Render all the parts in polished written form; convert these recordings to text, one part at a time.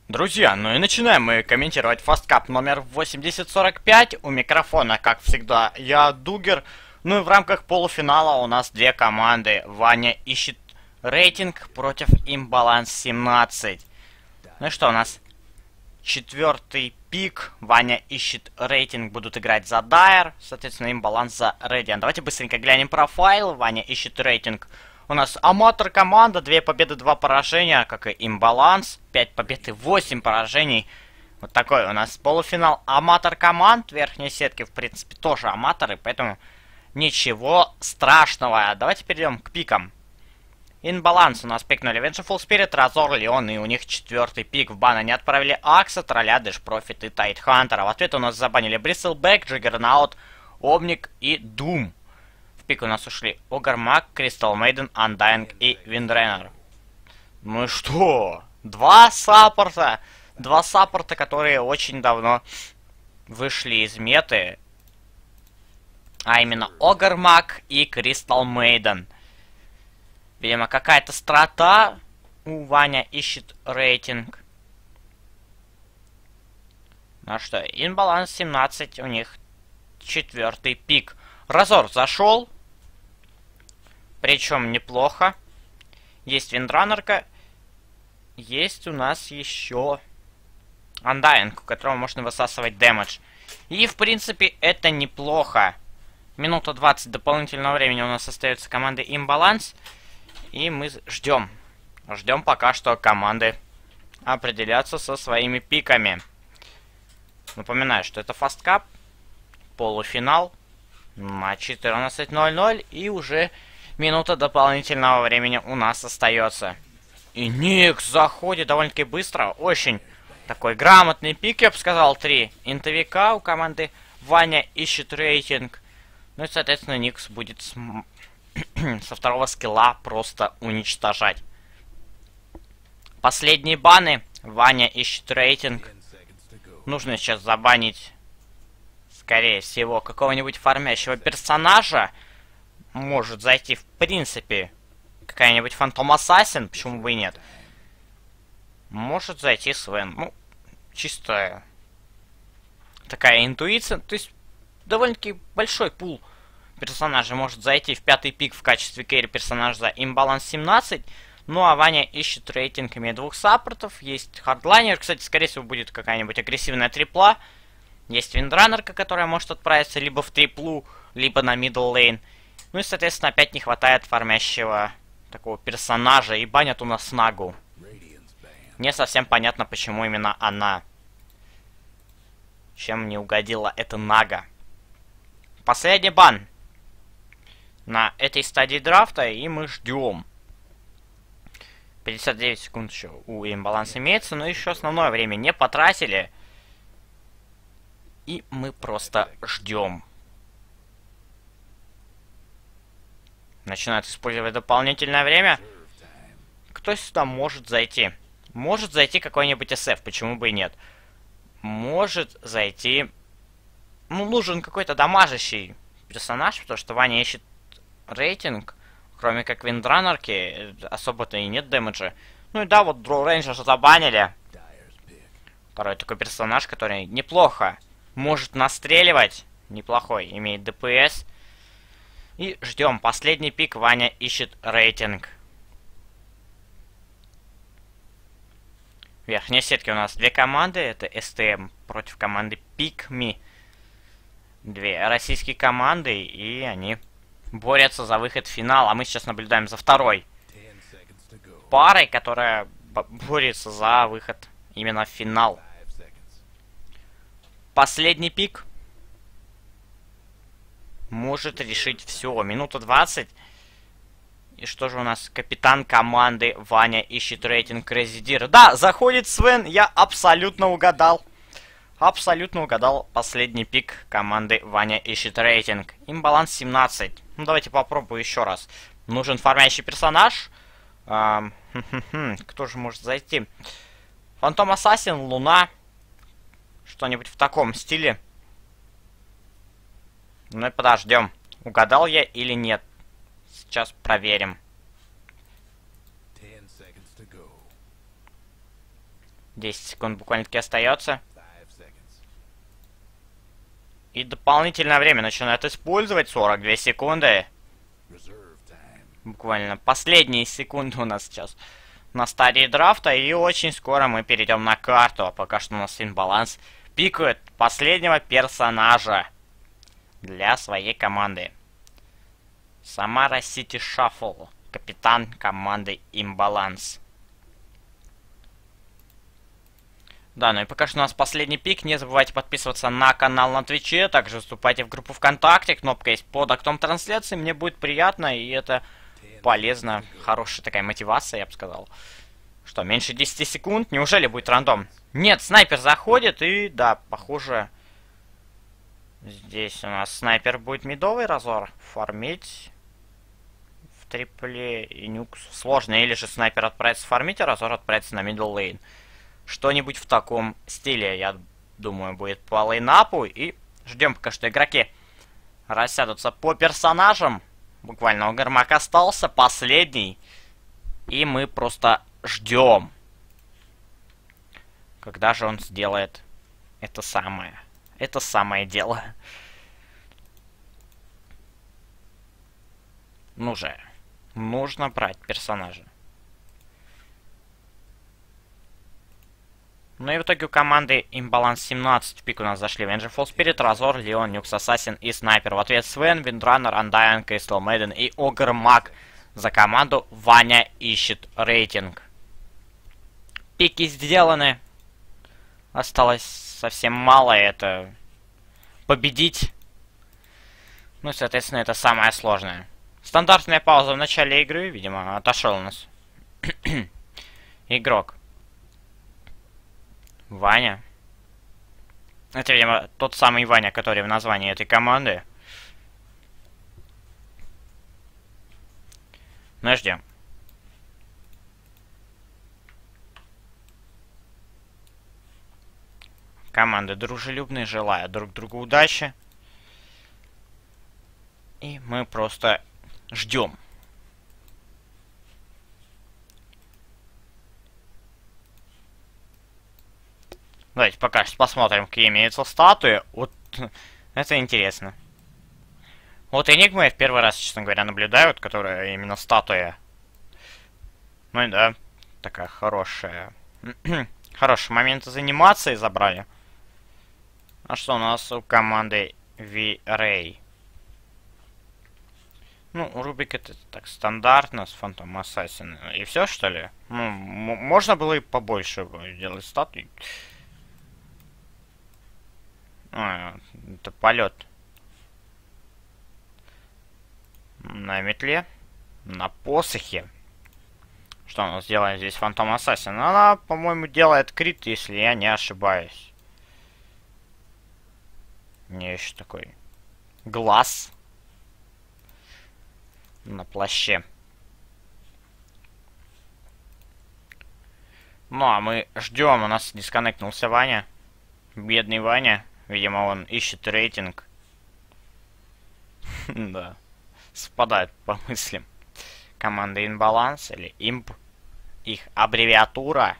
Друзья, ну и начинаем мы комментировать фасткап номер 8045. У микрофона, как всегда, я, Дугер. Ну и в рамках полуфинала у нас две команды. Ваня ищет рейтинг против Имбаланс 17. Ну и что, у нас четвертый пик. Ваня ищет рейтинг, будут играть за Дайер. Соответственно, Имбаланс за Редиан. Давайте быстренько глянем профайл. Ваня ищет рейтинг. У нас Аматор команда, 2 победы, 2 поражения, как и Имбаланс, 5 побед и 8 поражений. Вот такой у нас полуфинал Аматор команд, верхней сетки, в принципе, тоже аматоры, поэтому ничего страшного. Давайте перейдем к пикам. Имбаланс у нас пикнули Vengeful Spirit, Разор, Леон, и у них четвертый пик. В бан они отправили Акса, Тролля, Дэш Профит и Тайтхантера. В ответ у нас забанили Бристлбэк, Джиггернаут, Омник и Дум. Пик у нас ушли Огармак, Кристал Мейден, Undying и Виндрейнер. Ну и что? Два саппорта, которые очень давно вышли из меты. А именно Огармак и Кристал Мейден. Видимо, какая-то страта. У Ваня ищет рейтинг. Ну что, Имбаланс 17, у них четвертый пик. Разор зашел. Причем неплохо. Есть Виндранерка. Есть у нас еще Undying, у которого можно высасывать дэмэдж. И, в принципе, это неплохо. Минута 20 дополнительного времени у нас остается команды Имбаланс. И мы ждем. Ждем пока что команды определятся со своими пиками. Напоминаю, что это фасткап. Полуфинал. На 14:00. И уже минута дополнительного времени у нас остается. И Никс заходит довольно-таки быстро. Очень такой грамотный пик, я бы сказал, 3 интовика у команды. Ваня ищет рейтинг. Ну и, соответственно, Никс будет со второго скилла просто уничтожать. Последние баны. Ваня ищет рейтинг. Нужно сейчас забанить, скорее всего, какого-нибудь фармящего персонажа. Может зайти, в принципе, какая-нибудь Фантом Ассасин, почему бы и нет. Может зайти Свен. Ну, чисто такая интуиция. То есть, довольно-таки большой пул персонажей может зайти в пятый пик в качестве керри персонажа за Имбаланс 17. Ну, а Ваня ищет рейтинг, имея двух саппортов. Есть хардлайнер. Кстати, скорее всего, будет какая-нибудь агрессивная трипла. Есть Виндранерка, которая может отправиться либо в триплу, либо на мидл лейн. Ну и, соответственно, опять не хватает фармящего такого персонажа. И банят у нас Нагу. Не совсем понятно, почему именно она. Чем не угодила эта Нага. Последний бан на этой стадии драфта, и мы ждем. 59 секунд еще у Имбаланс имеется, но еще основное время не потратили. И мы просто ждем. Начинают использовать дополнительное время. Кто сюда может зайти? Может зайти какой-нибудь SF, почему бы и нет. Может зайти... Ну, нужен какой-то дамажащий персонаж, потому что Ваня ищет рейтинг. Кроме как Виндранерки, особо-то и нет дэмэджа. Ну и да, вот Дроу Рейнджер забанили. Второй такой персонаж, который неплохо может настреливать. Неплохой, имеет ДПС. И ждем. Последний пик. Ваня ищет рейтинг. В верхней сетке у нас две команды. Это STM против команды Pikmi. Две российские команды. И они борются за выход в финал. А мы сейчас наблюдаем за второй парой, которая борется за выход именно в финал. Последний пик может решить все. Минута 20. И что же у нас? Капитан команды Ваня ищет рейтинг Резидира. Да, заходит Свен. Я абсолютно угадал. Абсолютно угадал последний пик команды Ваня ищет рейтинг. Имбаланс 17. Ну, давайте попробую еще раз. Нужен фармящий персонаж. Кто же может зайти? Фантом Ассасин, Луна. Что-нибудь в таком стиле. Ну и подождем. Угадал я или нет? Сейчас проверим. 10 секунд буквально-таки остается. И дополнительное время начинает использовать 42 секунды. Буквально последние секунды у нас сейчас на стадии драфта. И очень скоро мы перейдем на карту. А пока что у нас инбаланс пикает последнего персонажа для своей команды. Самара Сити Шаффл. Капитан команды Имбаланс. Да, ну и пока что у нас последний пик. Не забывайте подписываться на канал на Твиче. Также вступайте в группу ВКонтакте. Кнопка есть под окном трансляции. Мне будет приятно, и это полезно. Хорошая такая мотивация, я бы сказал. Что, меньше 10 секунд? Неужели будет рандом? Нет, снайпер заходит, и да, похоже... Здесь у нас снайпер будет мидовый разор фармить. В трипле и нюкс. Сложно, или же снайпер отправится фармить, а разор отправится на мидл лейн. Что-нибудь в таком стиле, я думаю, будет по лейнапу. И ждем пока что игроки рассядутся по персонажам. Буквально Огармак остался, последний. И мы просто ждем. Когда же он сделает это самое дело. Ну же, нужно брать персонажа. Ну и в итоге у команды Имбаланс 17 в пик у нас зашли Vengeful Spirit, Разор, Леон, Нюкс Ассасин и Снайпер. В ответ Свен, Виндранер, Андайан, Crystal Maiden и Огрмак. За команду Ваня ищет рейтинг. Пики сделаны. Осталось совсем мало, это победить. Ну, соответственно, это самое сложное. Стандартная пауза в начале игры, видимо, отошел у нас игрок. Ваня. Это, видимо, тот самый Ваня, который в названии этой команды. Ну и ждем. Команды дружелюбные, желаю друг другу удачи. И мы просто ждем. Давайте пока что посмотрим, какие имеются статуи. Вот это интересно. Вот Энигма я в первый раз, честно говоря, наблюдаю, вот, которая именно статуя. Ну и да, такая хорошая. Хороший момент из анимации забрали. А что у нас у команды V-Ray? Ну, Рубик это так стандартно с Phantom Assassin. И все, что ли? Ну, можно было и побольше делать статуи. А, это полет. На метле. На посохе. Что у нас делает здесь Phantom Assassin? Она, по-моему, делает крит, если я не ошибаюсь. Не еще такой глаз на плаще. Ну, а мы ждем. У нас дисконнектнулся Ваня. Бедный Ваня. Видимо, он ищет рейтинг. Да. Совпадает по мыслям. Команда Инбаланс или Имп. Их аббревиатура.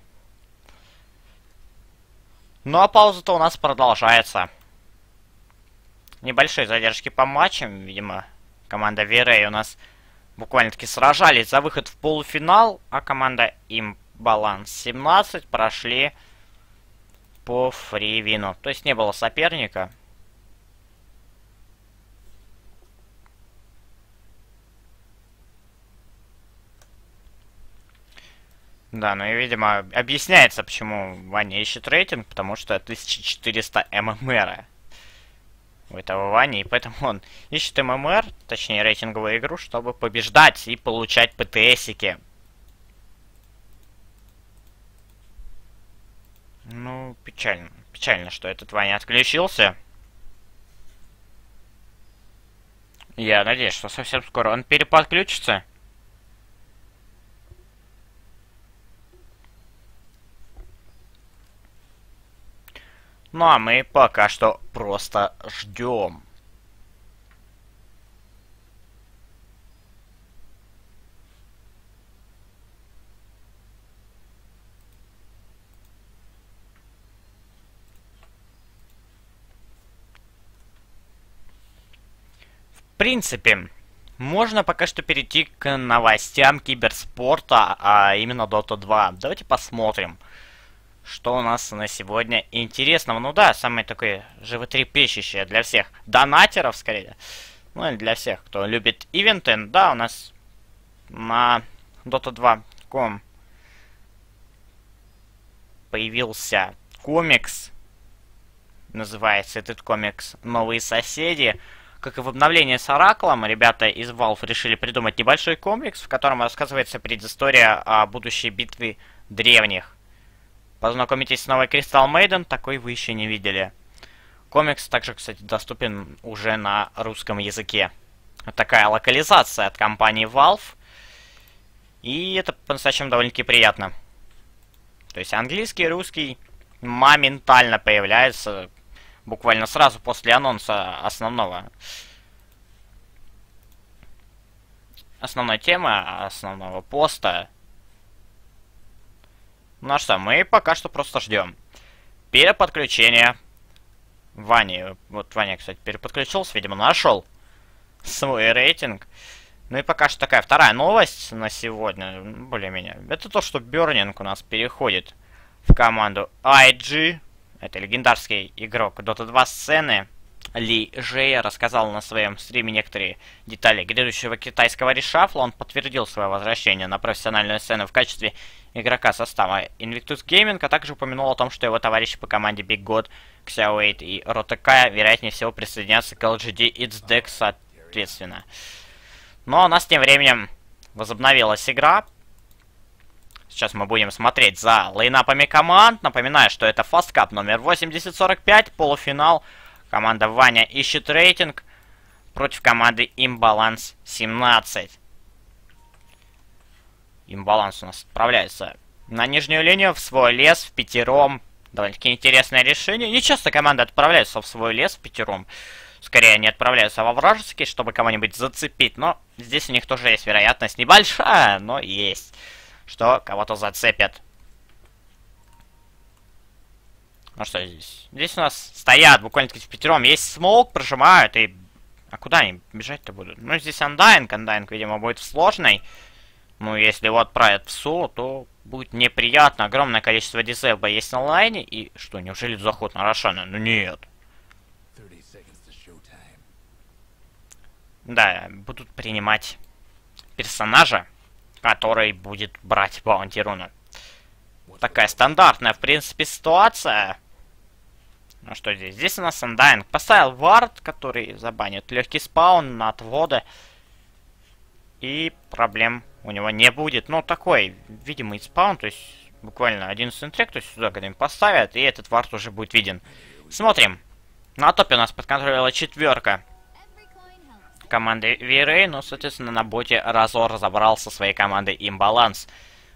Ну, а пауза-то у нас продолжается. Небольшие задержки по матчам. Видимо, команда Верей у нас буквально-таки сражались за выход в полуфинал. А команда Имбаланс 17 прошли по фривину. То есть не было соперника. Да, ну и, видимо, объясняется, почему Ваня ищет рейтинг, потому что 1400 ММР у этого Вани, и поэтому он ищет ММР, точнее рейтинговую игру, чтобы побеждать и получать ПТСики. Ну, печально. Печально, что этот Ваня отключился. Я надеюсь, что совсем скоро он переподключится. Ну а мы пока что просто ждем. принципе, можно пока что перейти к новостям киберспорта, а именно Dota 2. Давайте посмотрим, что у нас на сегодня интересного. Ну да, самое такое животрепещущее для всех донатеров, скорее. Ну и для всех, кто любит ивенты. Да, у нас на Dota 2.com появился комикс. Называется этот комикс «Новые соседи». Как и в обновлении с Ораклом, ребята из Valve решили придумать небольшой комикс, в котором рассказывается предыстория о будущей битве древних. Познакомитесь с новой Crystal Maiden, такой вы еще не видели. Комикс также, кстати, доступен уже на русском языке. Вот такая локализация от компании Valve. И это по-настоящему довольно-таки приятно. То есть английский, русский моментально появляется буквально сразу после анонса основной темы, основного поста. Ну а что, мы пока что просто ждем переподключения Вани. Вот Ваня, кстати, переподключился, видимо, нашел свой рейтинг. Ну и пока что такая вторая новость на сегодня, более-менее. Это то, что Burning у нас переходит в команду IG. Это легендарский игрок Dota 2 сцены. Ли Жея рассказал на своем стриме некоторые детали грядущего китайского решафла. Он подтвердил свое возвращение на профессиональную сцену в качестве игрока состава Invictus Gaming, а также упомянул о том, что его товарищи по команде Big God, Xiao8 и Roteka, вероятнее всего, присоединятся к LGD It's Deck соответственно. Но у нас тем временем возобновилась игра. Сейчас мы будем смотреть за лайнапами команд. Напоминаю, что это Fast Cup номер 8045, полуфинал. Команда Ваня ищет рейтинг против команды Imbalance 17. Imbalance у нас отправляется на нижнюю линию, в свой лес, в пятером. Довольно-таки интересное решение. Не часто команды отправляются в свой лес в пятером. Скорее, они отправляются во вражеский, чтобы кого-нибудь зацепить. Но здесь у них тоже есть вероятность небольшая, но есть, что кого-то зацепят. Ну что здесь? Здесь у нас стоят буквально-таки в пятером. Есть смоук, прожимают и... А куда они бежать-то будут? Ну, здесь Undying. Undying, видимо, будет в сложной. Ну, если его отправят в СО, то будет неприятно. Огромное количество дизейба есть на лайне. И что, неужели заход на Рошана? Ну, нет. Да, будут принимать персонажа, который будет брать баунти руну. Такая стандартная, в принципе, ситуация. Ну что здесь? Здесь у нас Undying поставил вард, который забанит легкий спаун на отводы. И проблем у него не будет. Ну, такой видимый спаун, то есть буквально один синтрек, то есть сюда когда-нибудь поставят, и этот вард уже будет виден. Смотрим. На топе у нас подконтролила четверка команды V-Ray, но, соответственно, на боте Разор разобрал со своей командой Imbalance.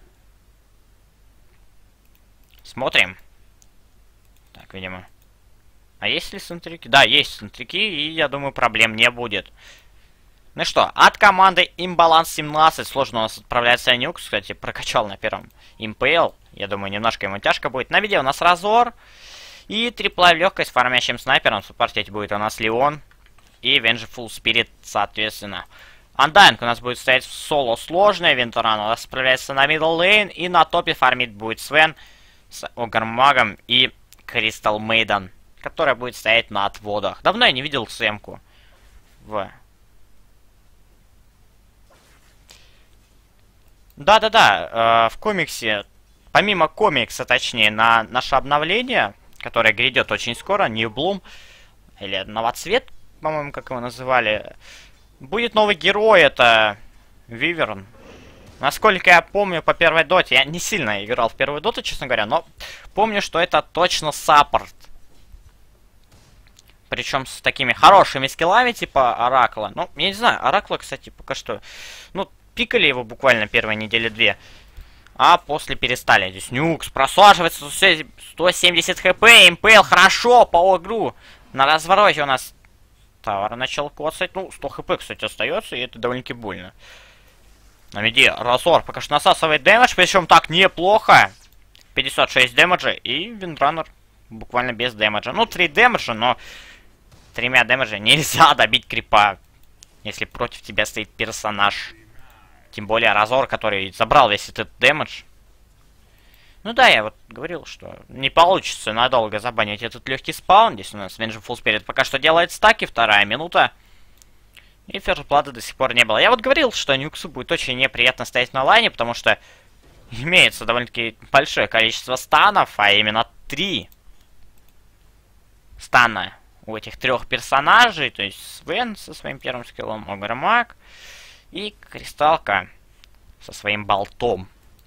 Смотрим. Так, видимо. А есть ли синтрики? Да, есть синтрики, и, я думаю, проблем не будет. Ну что, от команды Imbalance 17 сложно у нас отправляется Нюкс. Кстати, прокачал на первом Impale. Я думаю, немножко ему тяжко будет. На видео у нас Разор. И трипла легкость фармящим снайпером. Суппортить будет у нас Леон. И Vengeful Spirit, соответственно. Undying у нас будет стоять в соло сложной. Винторан у нас справляется на middle lane. И на топе фармить будет Свен с Огрмагом и Crystal Maiden, которая будет стоять на отводах. Давно я не видел Сэмку Да-да-да, в комиксе, помимо комикса, точнее, на наше обновление, которое грядет очень скоро, New Bloom, или Новоцвет, по-моему, как его называли, будет новый герой, это Виверн. Насколько я помню по первой доте, я не сильно играл в первую доту, честно говоря, но помню, что это точно саппорт. Причем с такими хорошими скиллами, типа Оракла. Ну, я не знаю, Оракла, кстати, пока что... Ну, пикали его буквально первые недели две. А после перестали. Здесь Нюкс просаживается, 170 хп, МПЛ хорошо по игру. На развороте у нас Тавр начал коцать. Ну, 100 хп, кстати, остается, и это довольно-таки больно. На миде Разор пока что насасывает дэмэдж, причем так неплохо. 56 дэмэджа, и Виндранер буквально без дэмэджа. Ну, 3 дэмэджа, но 3 дэмэджа нельзя добить крипа. Если против тебя стоит персонаж. Тем более Разор, который забрал весь этот дэмэдж. Ну да, я вот говорил, что не получится надолго забанить этот легкий спаун. Здесь у нас Vengeful Spirit пока что делает стаки, 2-я минута. И ферзплата до сих пор не было. Я вот говорил, что Нюксу будет очень неприятно стоять на лайне, потому что имеется довольно-таки большое количество станов, а именно 3 стана у этих 3 персонажей. То есть Свен со своим первым скиллом, Огромак и Кристалка со своим болтом.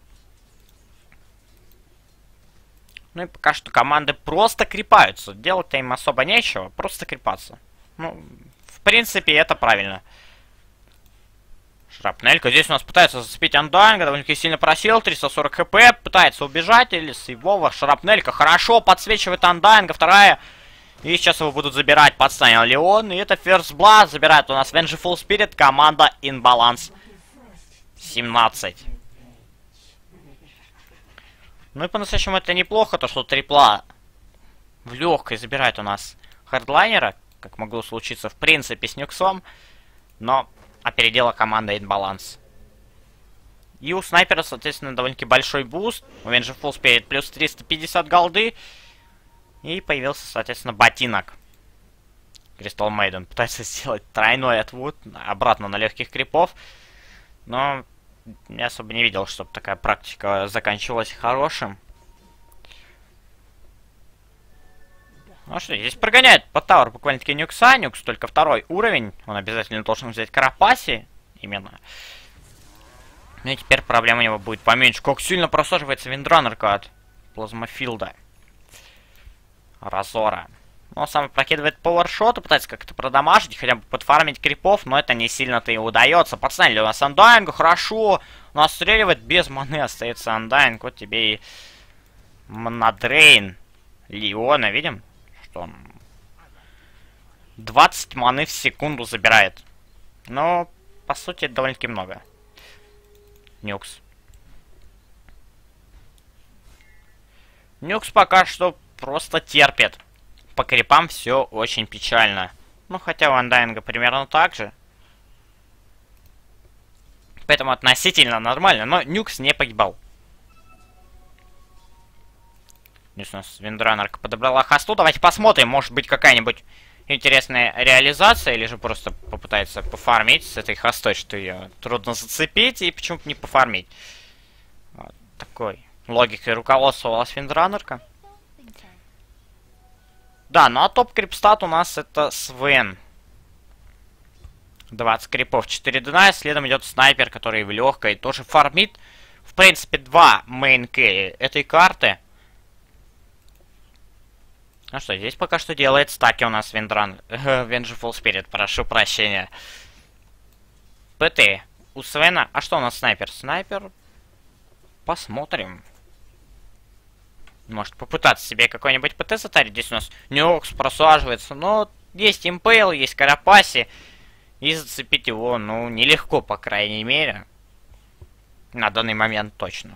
Ну и пока что команды просто крипаются. Делать-то им особо нечего, просто крипаться. Ну, в принципе, это правильно. Шрапнелька. Здесь у нас пытается зацепить Андайнга, довольно-таки сильно просел, 340 хп, пытается убежать, или с его Шрапнелька хорошо подсвечивает Андайнга, 2-я. И сейчас его будут забирать, подстанил Леон, и это First Blood забирает у нас Vengeful Spirit, команда Inbalance 17. Ну и по-настоящему это неплохо, то что трипла в легкой забирает у нас хардлайнера, как могло случиться в принципе с Нюксом, но опередила команда Inbalance. И у снайпера, соответственно, довольно-таки большой буст, у Vengeful Spirit плюс 350 голды, и появился, соответственно, ботинок. Crystal Maiden пытается сделать тройной отвод обратно на легких крипов, но я особо не видел, чтобы такая практика заканчивалась хорошим. Ну что, здесь прогоняет по тауэр буквально-таки Нюкса. Нюкс только 2-й уровень. Он обязательно должен взять Карапаси. Именно. Ну и теперь проблема у него будет поменьше. Как сильно просаживается Виндранерка от Плазмофилда. Разора. Он сам прокидывает пауэршот и пытается как-то продамажить, хотя бы подфармить крипов, но это не сильно-то и удается. Пацаны, у нас Андайнга хорошо. Он отстреливает, без маны остается Андайнг. Вот тебе и Монодрейн Леона, видим? Что он 20 маны в секунду забирает. Но, по сути, это довольно-таки много. Нюкс. Нюкс пока что просто терпит. По крипам все очень печально. Ну, хотя у Андайнга примерно так же. Поэтому относительно нормально, но Нюкс не погибал. Здесь у нас Виндранерка подобрала хосту. Давайте посмотрим, может быть какая-нибудь интересная реализация, или же просто попытается пофармить с этой хостой, что ее трудно зацепить, и почему-то не пофармить. Вот такой логикой руководствовалась Виндранерка. Да, ну а топ-крипстат у нас это Свен. 20 крипов, 4 дна, следом идет снайпер, который в легкой тоже фармит. В принципе, 2 мейн керри этой карты. Ну что, здесь пока что делает стаки у нас Vengeful Spirit, прошу прощения. ПТ у Свена. А что у нас снайпер? Снайпер. Посмотрим. Может попытаться себе какой-нибудь ПТ затарить. Здесь у нас Нюкс просаживается. Но есть импейл, есть Карапаси. И зацепить его, ну, нелегко, по крайней мере. На данный момент точно.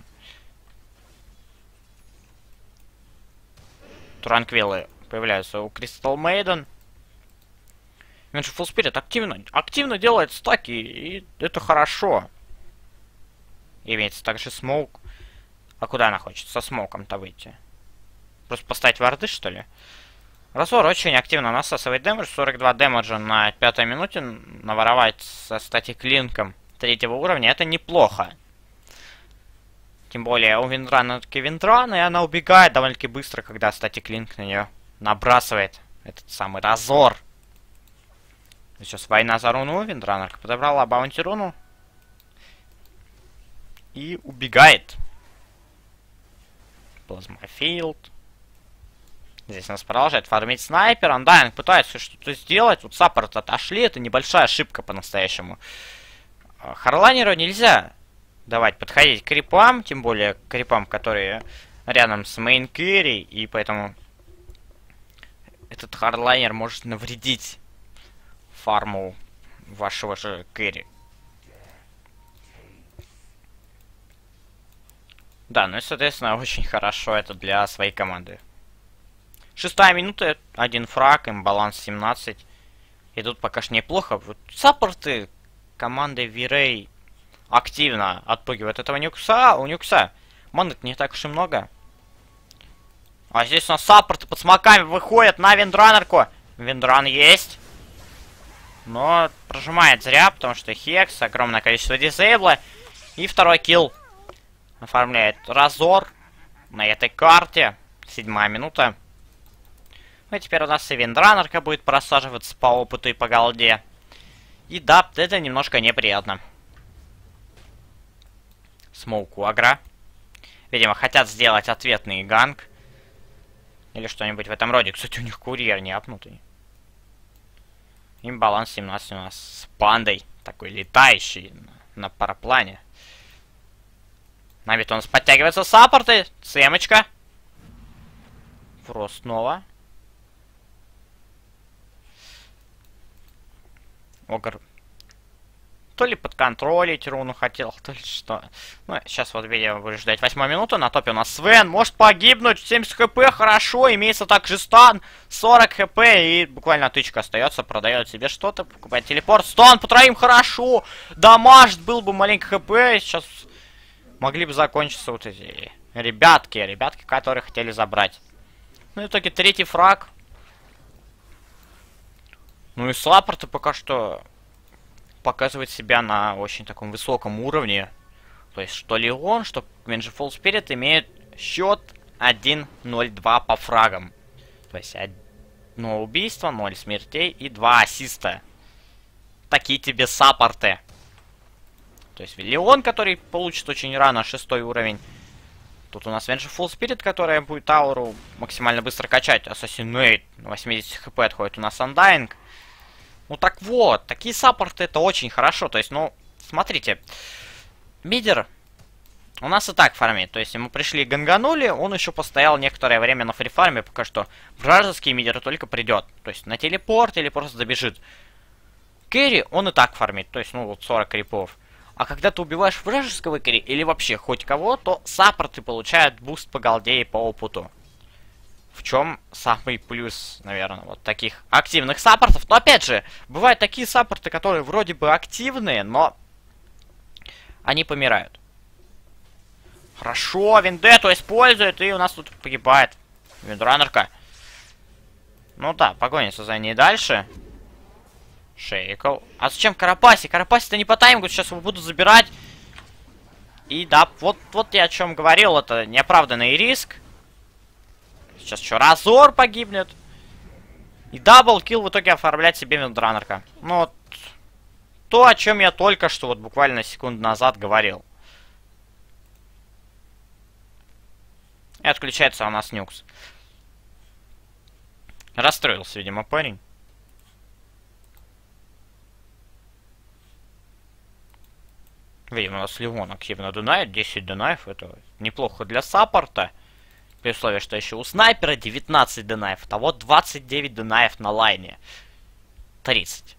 Транквилы появляются у Crystal Maiden. Vengeful Spirit активно делает стаки, и это хорошо. Имеется также смоук. А куда она хочет со смоуком-то выйти? Просто поставить варды, что ли? Разор очень активно насасывает дэмэдж. 42 дэмэджа на 5-й минуте. Наворовать со статик линком 3-го уровня, это неплохо. Тем более у Виндрана таки Виндран, и она убегает довольно-таки быстро, когда статик линк на нее набрасывает этот самый Разор. Сейчас война за руну. Виндранерка подобрала баунти руну. И убегает. Плазмофилд. Здесь у нас продолжает фармить снайпер. Андайнг пытается что-то сделать. Вот саппорт отошли. Это небольшая ошибка по-настоящему. Харлайнеру нельзя давать подходить к крипам. Тем более к крипам, которые рядом с мейн керри. И поэтому этот харлайнер может навредить фарму вашего же керри. Да, ну и, соответственно, очень хорошо это для своей команды. 6-я минута, 1 фраг, имбаланс 17. идут пока что неплохо. Вот саппорты команды V-Ray активно отпугивают этого Нюкса. У Нюкса маны не так уж и много. А здесь у нас саппорты под смоками выходят на виндранерку. Виндран есть. Но прожимает зря, потому что Хекс, огромное количество дизейбла. И второй килл оформляет Разор на этой карте. 7-я минута. Ну и теперь у нас и виндранерка будет просаживаться по опыту и по голде. И да, это немножко неприятно. Смоук у Агра. Видимо, хотят сделать ответный ганг. Или что-нибудь в этом роде. Кстати, у них курьер не апнутый. Имбаланс 17 у нас с пандой. Такой летающий на параплане. На бит у нас подтягиваются саппорты. Сэмочка. Фрост снова. Огр. То ли подконтролить руну хотел, то ли что. Ну, сейчас вот видео будешь ждать 8 минуту. На топе у нас Свен. Может погибнуть. 70 хп, хорошо. Имеется также стан. 40 хп. И буквально тычка остается. Продает себе что-то. Покупает телепорт. Стан по троим, хорошо. Дамаж был бы маленько хп. Сейчас могли бы закончиться вот эти ребятки, которые хотели забрать. Ну, в итоге третий фраг. Ну и саппорты пока что показывает себя на очень таком высоком уровне. То есть, что Леон, что Vengeful Spirit имеют счет 1-0-2 по фрагам. То есть, 1 убийство, 0 смертей и 2 ассиста. Такие тебе саппорты. То есть, Леон, который получит очень рано 6-й уровень. Тут у нас Vengeful Spirit, которая будет ауру максимально быстро качать. Assassinate на 80 хп отходит у нас Undying. Ну так вот, такие саппорты это очень хорошо. То есть, ну, смотрите. Мидер у нас и так фармит. То есть, ему пришли ганганули, он еще постоял некоторое время на фрифарме, пока что вражеский мидер только придет. То есть, на телепорт или просто добежит. Кэрри он и так фармит. То есть, ну, вот 40 крипов. А когда ты убиваешь вражеского кэрри или вообще хоть кого, то саппорты получают буст по голде и по опыту. В чем самый плюс, наверное, вот таких активных саппортов. Но опять же, бывают такие саппорты, которые вроде бы активные, но они помирают. Хорошо, Вендетту использует, и у нас тут погибает Виндранерка. Ну да, погонится за ней дальше. Шейкл. А зачем Карапаси? Карапаси-то не по таймингу, сейчас его будут забирать. И да, вот я о чем говорил, это неоправданный риск. Сейчас еще Разор погибнет. И даблкил в итоге оформлять себе виндранерка. Ну вот. То, о чем я только что вот буквально секунду назад говорил. И отключается у нас Нюкс. Расстроился, видимо, парень. Видимо, у нас Леон активно дунает. 10 дунаев. Это неплохо для саппорта. При условии, что еще у снайпера 19 дунаев. А вот 29 дунаев на лайне. 30.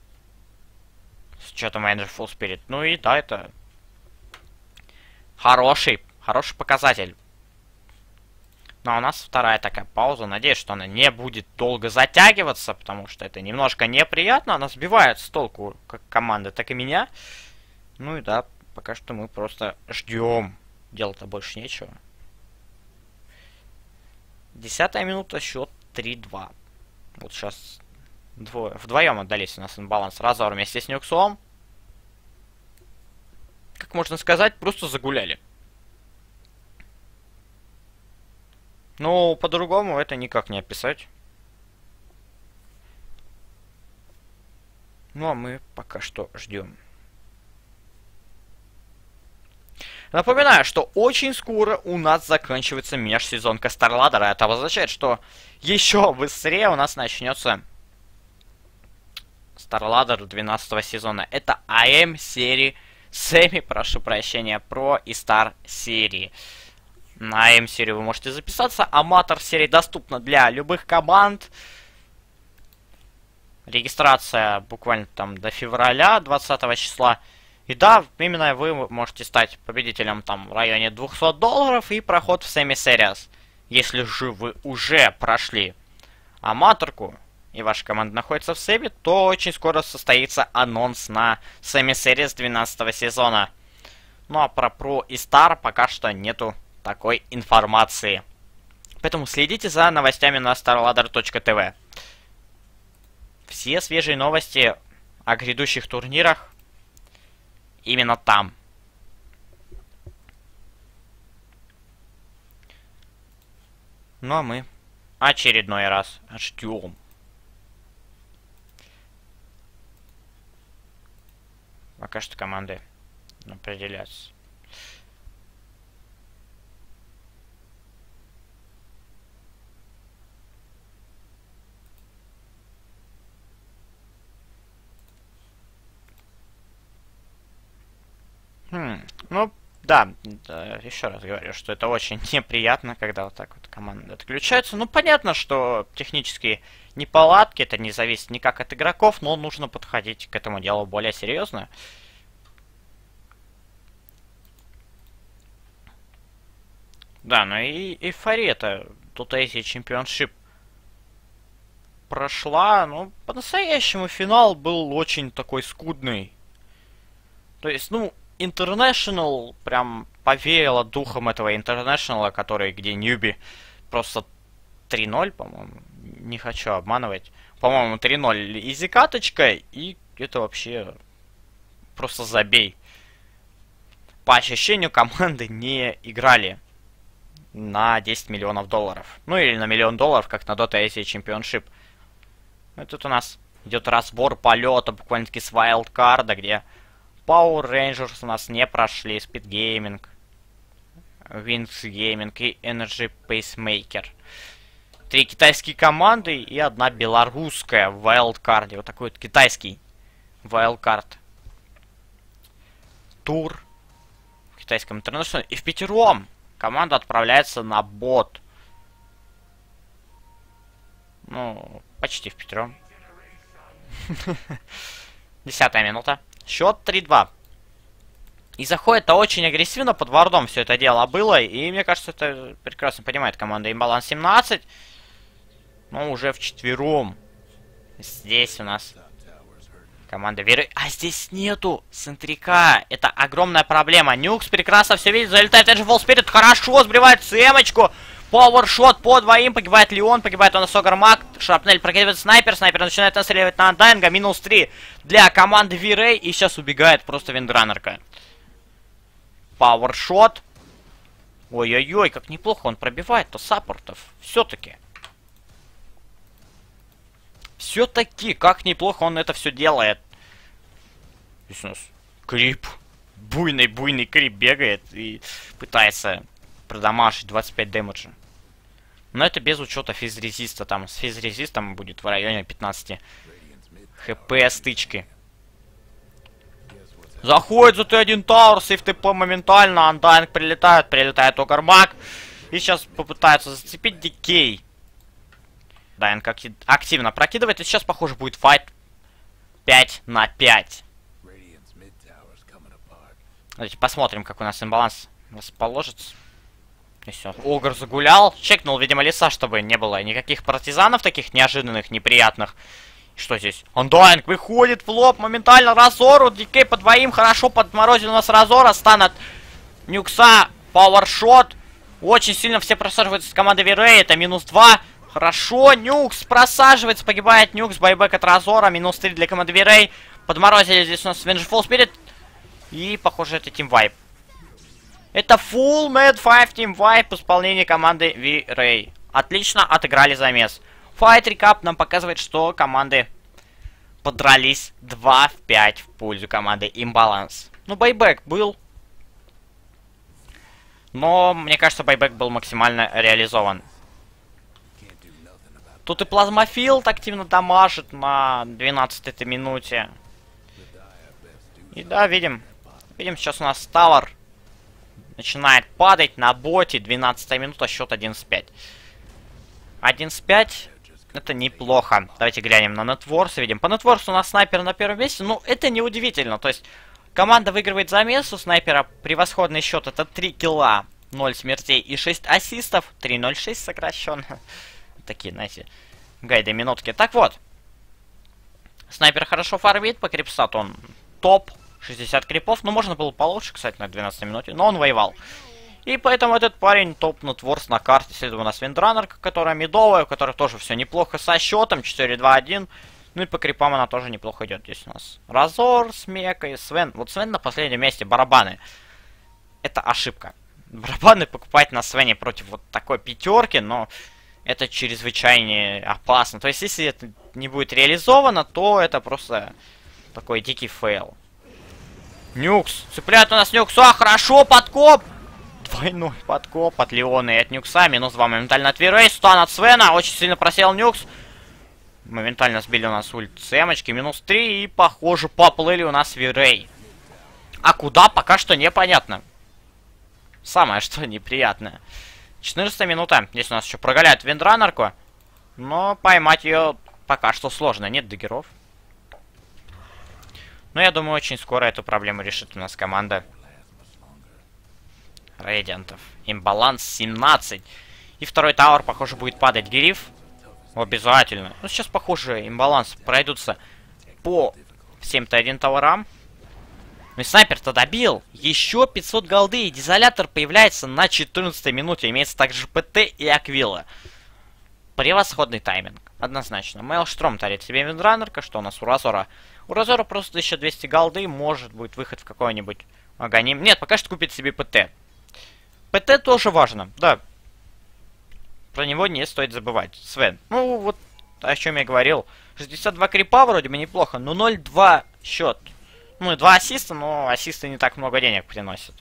С учетом Vengeful Spirit. Ну и да, это хороший показатель. Но у нас вторая такая пауза. Надеюсь, что она не будет долго затягиваться, потому что это немножко неприятно. Она сбивает с толку как команды, так и меня. Ну и да, пока что мы просто ждем. Делать-то больше нечего. 10-я минута, счет 3-2. Вот сейчас вдвоем отдались у нас имбаланс. Разор вместе с Нюксом. Как можно сказать, просто загуляли. Ну, по-другому это никак не описать. Ну, а мы пока что ждем. Напоминаю, что очень скоро у нас заканчивается межсезонка StarLadder. Это означает, что еще быстрее у нас начнется StarLadder 12 сезона. Это АМ серии, прошу прощения, Про и Star серии. На АМ серию вы можете записаться. Аматор серии доступна для любых команд. Регистрация буквально там до февраля 20 числа. И да, именно вы можете стать победителем там в районе $200 и проход в Semi Series. Если же вы уже прошли аматорку, и ваша команда находится в сейве, то очень скоро состоится анонс на Semi Series 12 сезона. Ну а про Pro и Star пока что нету такой информации. Поэтому следите за новостями на starladder.tv. Все свежие новости о грядущих турнирах именно там. Ну а мы очередной раз ждем. Пока что команды определяются. Ну, да, еще раз говорю, что это очень неприятно, когда вот так вот команды отключаются. Ну, понятно, что технические неполадки, это не зависит никак от игроков, но нужно подходить к этому делу более серьезно. Да, ну и эйфория-то, тут Asia Championship прошла, ну, по-настоящему финал был очень такой скудный. То есть, ну, International прям повеяло духом этого International, который, где Ньюби просто 3-0, по-моему, не хочу обманывать. По-моему, 3-0 изи каточка, и это вообще просто забей. По ощущению, команды не играли на 10 миллионов долларов. Ну или на $1 миллион, как на Dota Asia Championship. И тут у нас идет разбор полета, буквально-таки с вайлдкарда, где Power Rangers у нас не прошли, Speed Gaming, Wings Gaming и Energy Pacemaker. 3 китайские команды и 1 белорусская в вайлдкарде. Вот такой вот китайский вайлдкард. Тур в китайском интернешнле. И впятером команда отправляется на бот. Ну, почти впятером. 10-я минута. Счет 3-2. И заходит-то очень агрессивно, под вардом все это дело было. И мне кажется, это прекрасно понимает команда Imbalance 17. Но уже вчетвером. Здесь у нас команда Веры. А здесь нету центрика. Это огромная проблема. Нюкс прекрасно все видит. Залетает Edge of Spirit. Хорошо сбривает Сэмочку. Пауэршот по двоим. Погибает Леон. Погибает у нас Огрмак. Шрапнель прокидывает снайпер. Снайпер начинает настреливать на Андайнга. Минус 3 для команды Вирей. И сейчас убегает просто Виндранерка. Пауэршот. Ой-ой-ой, как неплохо он пробивает-то саппортов. Все-таки. Все-таки, как неплохо он это все делает. Здесь у нас крип. Буйный крип бегает и пытается продамажить 25 дэмэджа. Но это без учета физрезиста. Там с физрезистом будет в районе 15 хп стычки. Заходит за Т1 Тауэр, сейф ТП моментально. Андайнг прилетает Огрмак. И сейчас попытаются зацепить Дикей. Дайнг активно прокидывает. И сейчас, похоже, будет файт 5 на 5. Давайте посмотрим, как у нас имбаланс расположится. И все. Огр загулял. Чекнул, видимо, леса, чтобы не было никаких партизанов таких неожиданных, неприятных. И что здесь? Андайнг выходит в лоб моментально. Разору. Дикей по двоим. Хорошо подморозил у нас Разора. Стан от Нюкса. Пауэршот. Очень сильно все просаживаются с команды Вирей. Это минус 2. Хорошо. Нюкс просаживается. Погибает Нюкс. Байбек от Разора. Минус 3 для команды Вирей. Подморозили здесь у нас Vengeful Spirit. И, похоже, это Team Vibe. Это Full Mad 5 Team Vibe в исполнении команды V-Ray. Отлично отыграли замес. Fight Recap нам показывает, что команды подрались 2 в 5 в пользу команды Imbalance. Ну, байбек был. Но, мне кажется, байбек был максимально реализован. Тут и Плазмофилд активно дамажит на 12-й минуте. И да, видим. Видим, сейчас у нас Тавер начинает падать на боте. 12-я минута, счет 11-5. 11-5. Это неплохо. Давайте глянем на Нетворс. Видим, по Нетворсу у нас снайпер на первом месте. Ну, это не удивительно. То есть, команда выигрывает замес. У снайпера превосходный счет. Это 3 килла, 0 смертей и 6 ассистов. 3-0-6 сокращенно. Такие, знаете, гайды минутки. Так вот. Снайпер хорошо фармит, по крипстату он топ. 60 крипов. Ну, можно было получше, кстати, на 12 минуте. Но он воевал. И поэтому этот парень топнут ворс на карте. Следует у нас Виндраннер, которая медовая, у которой тоже все неплохо со счетом. 4-2-1. Ну и по крипам она тоже неплохо идет. Здесь у нас Разор, Смека и Свен. Вот Свен на последнем месте. Барабаны. Это ошибка. Барабаны покупать на Свене против вот такой пятерки, но это чрезвычайно опасно. То есть, если это не будет реализовано, то это просто такой дикий фейл. Нюкс. Цепляют у нас Нюкса. Хорошо, подкоп. Двойной подкоп от Леона и от Нюкса. Минус 2 моментально от Вирей. Стан от Свена. Очень сильно просел Нюкс. Моментально сбили у нас ульт Сэмочки. Минус 3. И, похоже, поплыли у нас Вирей. А куда, пока что непонятно. Самое что неприятное. 14 минута. Здесь у нас еще проголяют Виндраннерку. Но поймать ее пока что сложно. Нет даггеров. Но я думаю, очень скоро эту проблему решит у нас команда Рейдиантов. Имбаланс 17. И второй тауэр, похоже, будет падать. Гриф. Обязательно. Ну, сейчас, похоже, имбаланс пройдутся по всем Т1 тауэрам. Ну и снайпер-то добил. Еще 500 голды. И дизолятор появляется на 14 минуте. Имеется также ПТ и Аквила. Превосходный тайминг. Однозначно. Мейлштром тарит себе Виндраннерка. Что у нас у Разора? У Разора просто 1200 голды. Может будет выход в какой-нибудь Аганим. Нет, пока что купит себе ПТ. ПТ тоже важно. Да. Про него не стоит забывать. Свен. Ну, вот о чем я говорил. 62 крипа вроде бы неплохо. Но 0-2 счет. Ну и 2 ассиста, но ассисты не так много денег приносят.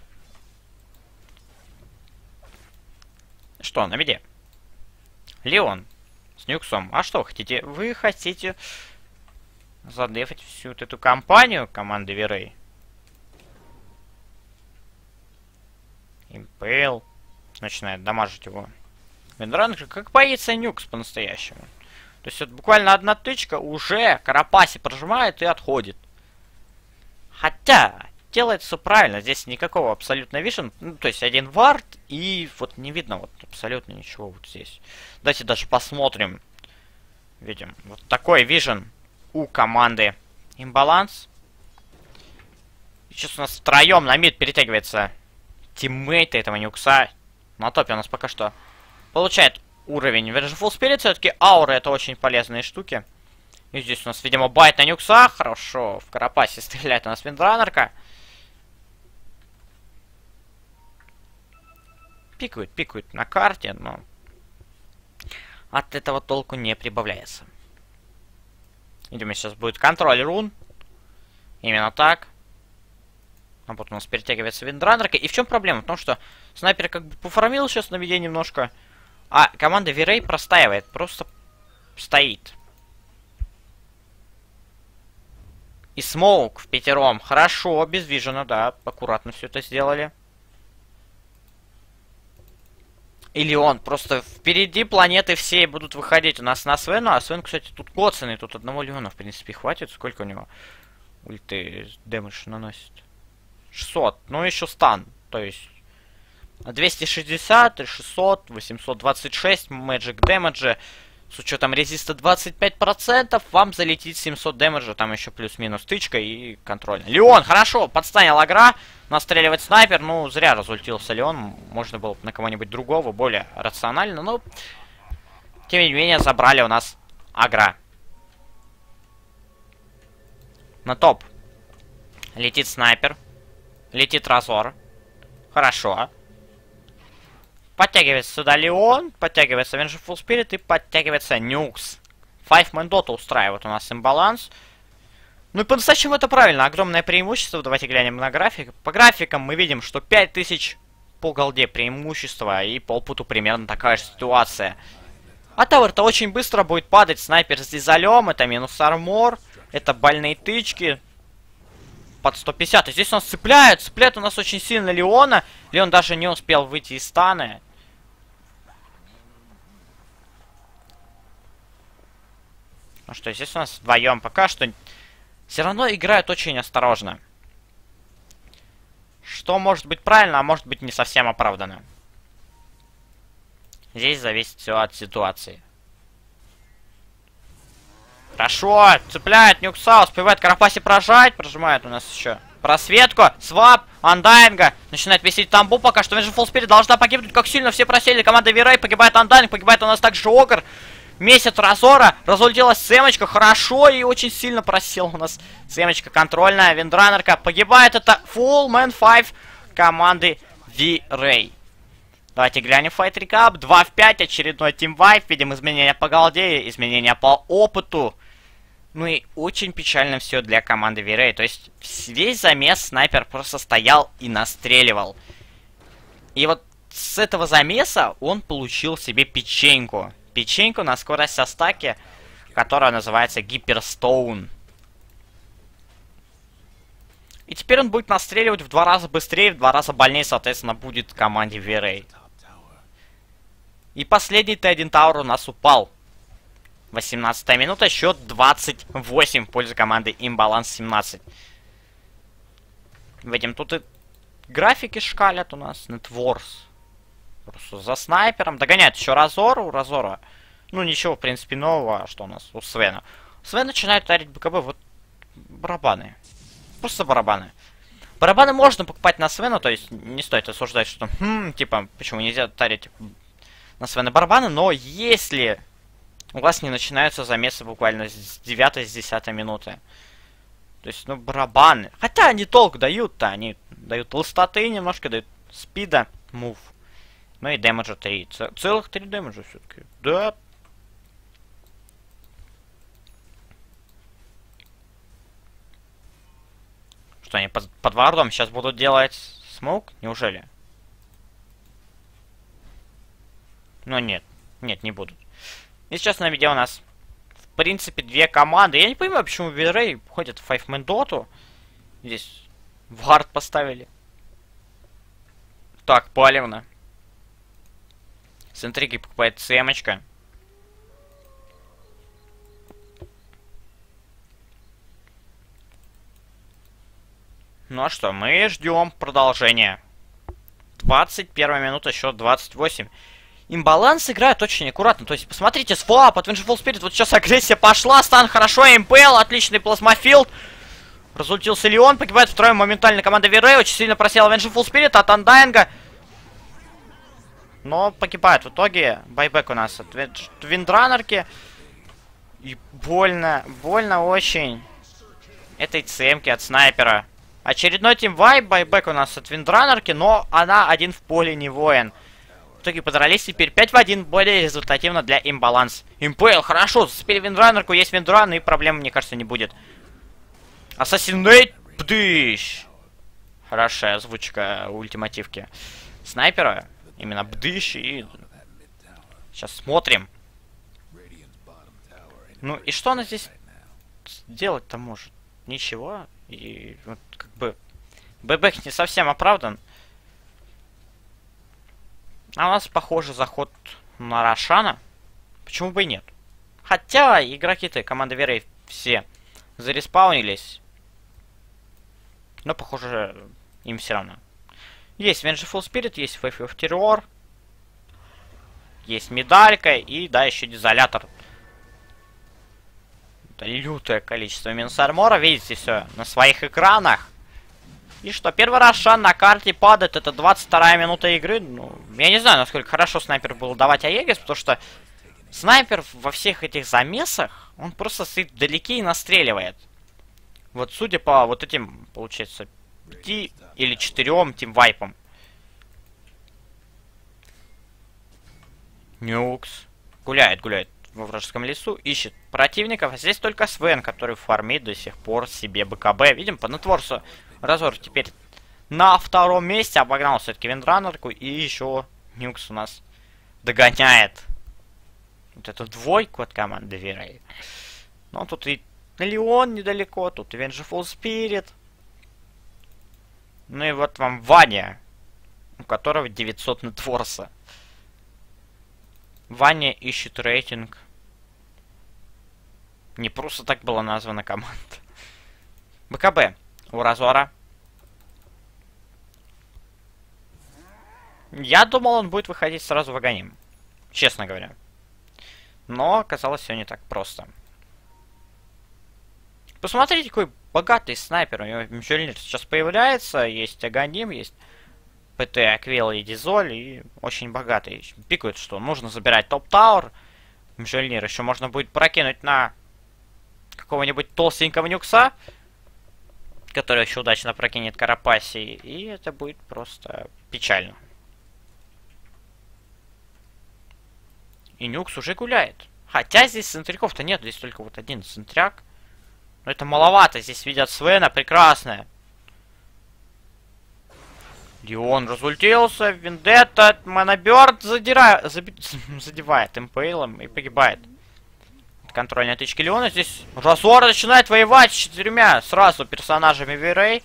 Что, на меде? Леон с Нюксом. А что вы хотите? Вы хотите задефать всю вот эту компанию команды Вирей? Импейл начинает дамажить его. Виндраннер как боится Нюкс по-настоящему. То есть это буквально одна тычка уже Карапаси прожимает и отходит. Хотя, делает все правильно. Здесь никакого абсолютно вишен. Ну, то есть один вард и вот не видно вот абсолютно ничего вот здесь. Давайте даже посмотрим. Видим. Вот такой вижен у команды Имбаланс. Сейчас у нас втроем на мид перетягивается тиммейты этого Нюкса. На топе у нас пока что получает уровень Vengeful Spirit. Все-таки ауры это очень полезные штуки. И здесь у нас, видимо, байт на Нюкса. Хорошо. В Карапасе стреляет у нас Виндраннерка. Пикают на карте, но от этого толку не прибавляется. Видимо, сейчас будет контроль рун. Именно так. А вот у нас перетягивается Виндраннерка. И в чем проблема? В том, что снайпер как бы пофармил сейчас на виде немножко. А команда Вирей простаивает. Просто стоит. И смоук в пятером. Хорошо, без вижена, да. Аккуратно все это сделали. Или он просто впереди планеты все будут выходить у нас на Свену. А Свен, кстати, тут коцанный. Тут 1 Леона, в принципе, хватит. Сколько у него ульты дэмэдж наносит? 600. Ну, еще стан. То есть 260, 600, 826 мэджик дэмэджа. С учетом резиста 25%, вам залетит 700 дэмэджа, там еще плюс-минус тычка и контроль. Леон, хорошо, подстанил агра, настреливать снайпер, ну, зря разультился Леон, можно было на кого-нибудь другого, более рационально, но, тем не менее, забрали у нас агра. На топ летит снайпер, летит Разор, хорошо. Подтягивается сюда Леон, подтягивается Vengeful Spirit и подтягивается Нюкс. 5-man Dota устраивает у нас имбаланс. Ну и по-настоящему это правильно, огромное преимущество. Давайте глянем на график. По графикам мы видим, что 5000 по голде преимущество и по опыту примерно такая же ситуация. А тауэр-то очень быстро будет падать. Снайпер с дизолем, это минус армор, это больные тычки. Под 150. И здесь у нас цепляют у нас очень сильно Леона. Леон даже не успел выйти из стана. Ну что, здесь у нас вдвоем пока что все равно играют очень осторожно. Что может быть правильно, а может быть не совсем оправданно. Здесь зависит все от ситуации. Хорошо, цепляет Нюкса, успевает Карапаси прожать, прожимает у нас еще просветку, свап, андайнга, начинает висеть тамбу, пока что Vengeful Spirit должна погибнуть, как сильно все просели, команда Вирей, погибает андайнг, погибает у нас также Огр, месяц Разора, разулетелась Сэмочка, хорошо, и очень сильно просела у нас Сэмочка контрольная, Виндранерка, погибает, это Full Man 5 команды Вирей. Давайте глянем Fight Recap. 2 в 5, очередной Team Wipe. Видим изменения по голде, изменения по опыту. Ну и очень печально все для команды Вирей. То есть весь замес снайпер просто стоял и настреливал. И вот с этого замеса он получил себе печеньку. Печеньку на скорость стаки, которая называется Гиперстоун. И теперь он будет настреливать в 2 раза быстрее, в 2 раза больнее, соответственно, будет команде Вирей. И последний Т1 Тауэр у нас упал. 18 минута, счет 28 в пользу команды Imbalance 17. Видим, тут и графики шкалят у нас. Netwars. Просто за снайпером. Догоняет еще Разору. Разора. Ну, ничего, в принципе, нового. Что у нас у Свена? Свен начинает тарить БКБ. Вот барабаны. Просто барабаны. Барабаны можно покупать на Свена, то есть не стоит осуждать, что типа, почему нельзя тарить на Свена барабаны, но если у вас не начинаются замесы буквально с 9-10 минуты. То есть, ну, барабаны. Хотя они толк дают-то, они дают толстоты немножко, дают спида, мув. Ну и дэмэджа 3. Целых 3 дэмэджа все-таки. Да. Что они под вардом сейчас будут делать смоук? Неужели? Ну нет. Нет, не будут. И сейчас на видео у нас, в принципе, 2 команды. Я не понимаю, почему Вирей ходят в 5-man доту. Здесь вард поставили. Так, палевно. С интригой покупает Сэмочка. Ну а что, мы ждем продолжения. 21 минута, счет 28. Имбаланс играет очень аккуратно. То есть, посмотрите, свап от Vengeful Spirit. Вот сейчас агрессия пошла. Стан хорошо. МПЛ. Отличный плазмофилд. Разультился Леон. Погибает втроем моментально команда Вирей. Очень сильно просела Vengeful Spirit от Андайнга. Но погибает в итоге. Байбек у нас от Виндранерки. И больно. Больно очень. Этой ЦМки от снайпера. Очередной Team Wipe. Байбек у нас от Виндранерки. Но она один в поле не воин. В итоге подрались теперь 5 в 1, более результативно для Имбаланс. МПЛ, хорошо, зацепили Виндранерку, есть Виндран, и проблем, мне кажется, не будет. Ассасинейт, бдыщ. Хорошая озвучка ультимативки снайпера. Именно бдыщ, и... Сейчас смотрим. Ну, и что она здесь делать-то может? Ничего. И, вот, как бы... ББХ не совсем оправдан. А у нас, похоже, заход на Рошана. Почему бы и нет? Хотя игроки-то команды Вирей все зареспаунились. Но, похоже, им все равно. Есть Vengeful Spirit, есть Wave of Terror. Есть медалька и, да, еще дизолятор. Это лютое количество минус армора. Видите все на своих экранах. И что, первый раз Рошан на карте падает, это 22-я минута игры. Ну, я не знаю, насколько хорошо снайпер был давать Аегис, потому что снайпер во всех этих замесах, он просто стоит вдалеке и настреливает. Вот судя по вот этим, получается, 5 или 4 тимвайпам. Нюкс. Гуляет во вражеском лесу, ищет противников. А здесь только Свен, который фармит до сих пор себе БКБ. Видим, по нетворсу Разор теперь на 2-м месте. Обогнал все-таки Виндранерку. И еще Нюкс у нас догоняет вот эту двойку от команды Вирей. Но тут и Леон недалеко. Тут и Vengeful Spirit. Ну и вот вам Ваня, у которого 900 нетворса. Ваня ищет рейтинг. Не просто так была названа команда. БКБ у Разора. Я думал, он будет выходить сразу в Аганим. Честно говоря. Но оказалось все не так просто. Посмотрите, какой богатый снайпер. У него Мишель сейчас появляется. Есть Аганим, есть ПТ, Аквил и Дизоль. И очень богатый. Пикают, что нужно забирать топ-тауэр. Мишельнир еще можно будет прокинуть на какого-нибудь толстенького нюкса, который еще удачно прокинет Карапаси. И это будет просто печально. И нюкс уже гуляет. Хотя здесь центряков-то нет. Здесь только вот один центряк. Но это маловато. Здесь видят Свена. Прекрасная. Леон разультился. Вендетта. Моноберд задевает импейлом и погибает. Контрольная тычки Леона. Здесь Разор начинает воевать с 4 сразу персонажами Вирей.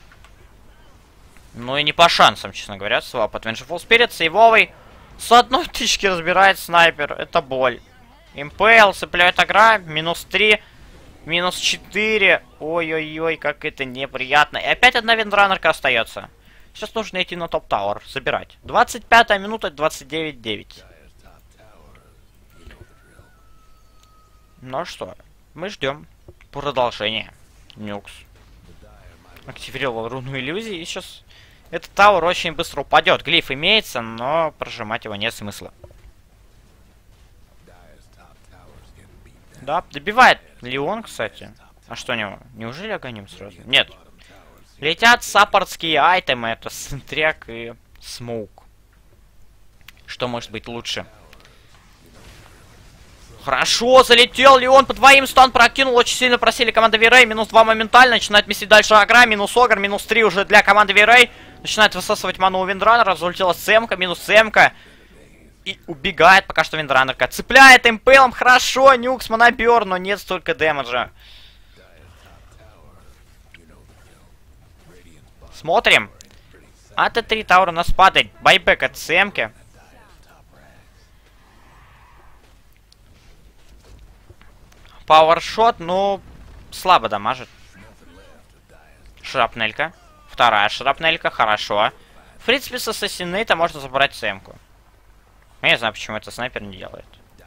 Ну и не по шансам, честно говоря. Свап от Vengeful Spirit. Сейвовый. С одной тычки разбирает снайпер. Это боль. Импейл цепляет агра. -3. -4. Ой-ой-ой, как это неприятно. И опять одна виндранерка остается. Сейчас нужно идти на топ-тауэр. Забирать. 25-я минута, 29-9. Ну что, мы ждем продолжения. Нюкс активировал руну иллюзии. И сейчас этот тауэр очень быстро упадет. Глиф имеется, но прожимать его нет смысла. Да, добивает Леон, кстати. А что у него? Неужели Аганим сразу? Нет. Летят саппортские айтемы. Это Сентряк и Смоук. Что может быть лучше? Хорошо, залетел Леон по двоим, стан прокинул, очень сильно просили команда Вирей, -2 моментально, начинает месить дальше агра, -Огр, -3 уже для команды Вирей, начинает высасывать ману у Виндранера, залетела Сэмка, Сэмка, и убегает пока что Виндранерка, цепляет импелом, хорошо, нюкс, монобер, но нет столько дэмэджа. Смотрим. АТ3 тауэр у нас падает, байбек от Сэмки. Пауэршот, ну, слабо дамажит. Шрапнелька. Вторая шрапнелька, хорошо. В принципе, с ассасинейта можно забрать Сэмку. Я не знаю, почему это снайпер не делает.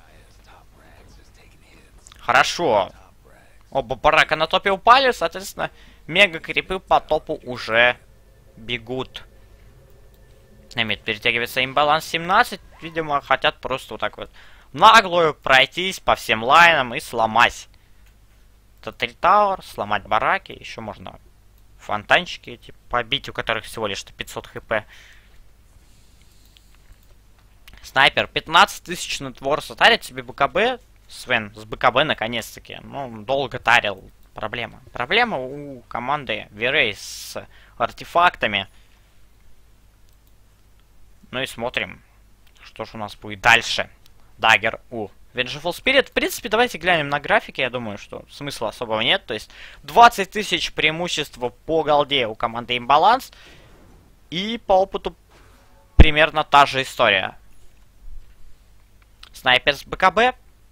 Хорошо. Оба барака на топе упали, соответственно, мега-крипы по топу уже бегут. Намет перетягивается имбаланс 17. Видимо, хотят просто вот так вот наглую пройтись по всем лайнам и сломать. Это 3 тауэр, сломать бараки. Еще можно фонтанчики эти побить, у которых всего лишь 500 хп. Снайпер 15 тысяч на Творса. Тарит себе БКБ. Свен с БКБ наконец-таки. Ну, долго тарил. Проблема. Проблема у команды Вирей с артефактами. Ну и смотрим, что же у нас будет дальше. Даггер у Vengeful Spirit. В принципе, давайте глянем на графики. Я думаю, что смысла особого нет. То есть 20 тысяч преимущества по голде у команды Имбаланс. И по опыту примерно та же история. Снайпер с БКБ.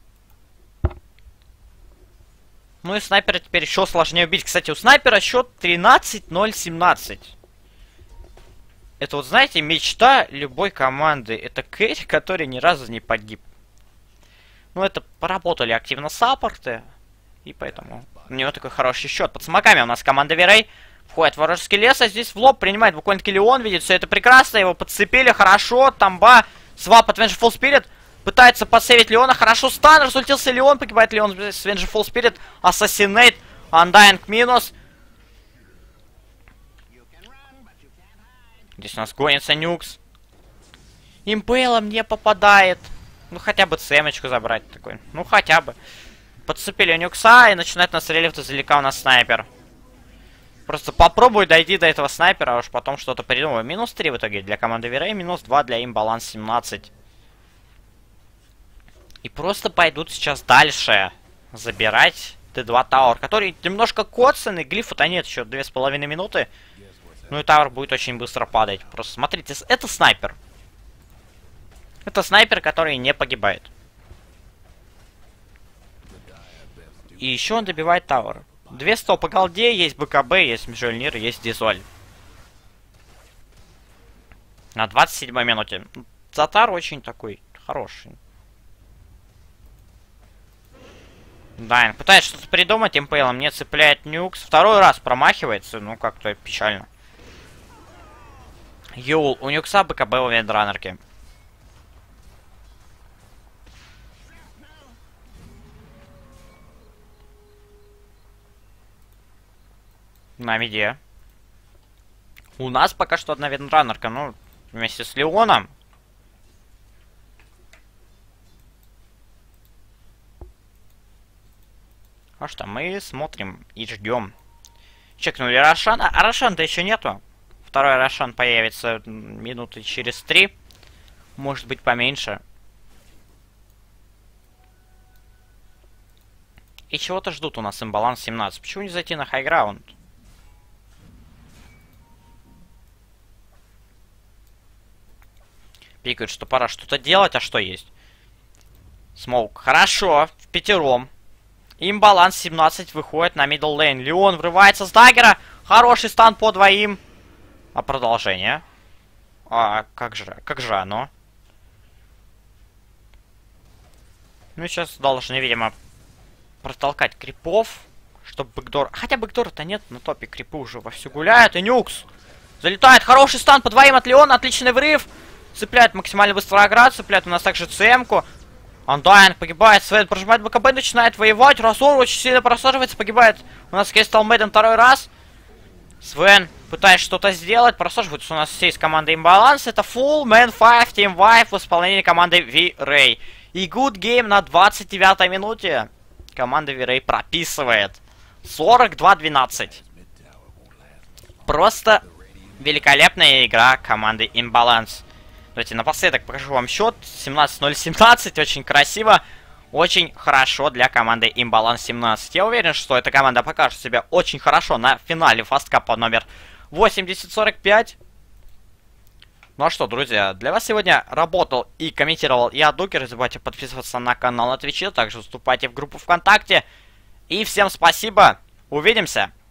Ну и снайпера теперь еще сложнее убить. Кстати, у снайпера счет 13-0-17. Это вот, знаете, мечта любой команды. Это кэрри, который ни разу не погиб. Ну, это поработали активно саппорты. И поэтому у него такой хороший счет. Под смоками у нас команда Вирей. Входит в вражеский лес, а здесь в лоб принимает буквально-таки Леон. Видит все это прекрасно. Его подцепили. Хорошо. Тамба. Свап от Vengeful Spirit. Пытается подсейвить Леона. Хорошо. Стан. Разультился Леон. Погибает Леон с Vengeful Spirit. Ассасинейт. Undying минус. Здесь у нас гонится Нюкс. Импейлом не попадает. Ну, хотя бы цемочку забрать такой. Ну, хотя бы. Подцепили Нюкса и начинает настреливать издалека у нас снайпер. Просто попробуй дойти до этого снайпера, а уж потом что-то придумаю. -3 в итоге для команды Вирей, -2 для имбаланс 17. И просто пойдут сейчас дальше забирать Т2 Тауэр, который немножко коцанный. Глифа-то нет, еще 2,5 минуты. Ну и Тауэр будет очень быстро падать. Просто смотрите, это снайпер. Это снайпер, который не погибает. И еще он добивает Тауэр. 200 по голде, есть БКБ, есть Мжольнир, есть Дизоль. На 27-й минуте. Затар очень такой хороший. Дайн пытается что-то придумать, импейлом не цепляет нюкс. Второй раз промахивается, ну как-то печально. Юл, у нюкса БКБ у вендранерки. На миде. У нас пока что одна вендранерка, ну, вместе с Леоном. А что, мы смотрим и ждем. Чекнули Рошана, а Рошана-то еще нету. Второй Рошан появится минуты через 3. Может быть, поменьше. И чего-то ждут у нас имбаланс 17. Почему не зайти на хайграунд? Пикают, что пора что-то делать, а что есть? Смоук. Хорошо, в пятером. Имбаланс 17 выходит на мидл лейн. Леон врывается с даггера. Хороший стан по двоим. А продолжение? А как же оно? Ну, сейчас должны, видимо, протолкать крипов, чтобы бэкдор... Хотя бэкдора-то нет, на топе крипы уже вовсю гуляют. И нюкс залетает. Хороший стан по двоим от Леона. Отличный врыв. Цепляет максимально быстро аград. Цепляет у нас также ЦМ-ку. Андайн погибает. Свен прожимает БКБ, начинает воевать. Разор очень сильно просаживается. Погибает у нас Кристал Мэйден второй раз. Свен пытается что-то сделать. Просаживаются у нас все из команды Имбаланс. Это Full Man 5 Team Vive в исполнении команды V-Ray. И good game на 29-й минуте. Команда V-Ray прописывает. 42-12. Просто великолепная игра команды Imbalance. Давайте напоследок покажу вам счет. 17-0-17. Очень красиво. Очень хорошо для команды Imbalance 17. Я уверен, что эта команда покажет себя очень хорошо на финале фасткапа номер 8045. Ну а что, друзья, для вас сегодня работал и комментировал я, Дугер. Не забывайте подписываться на канал на Твиче. Также вступайте в группу ВКонтакте. И всем спасибо. Увидимся.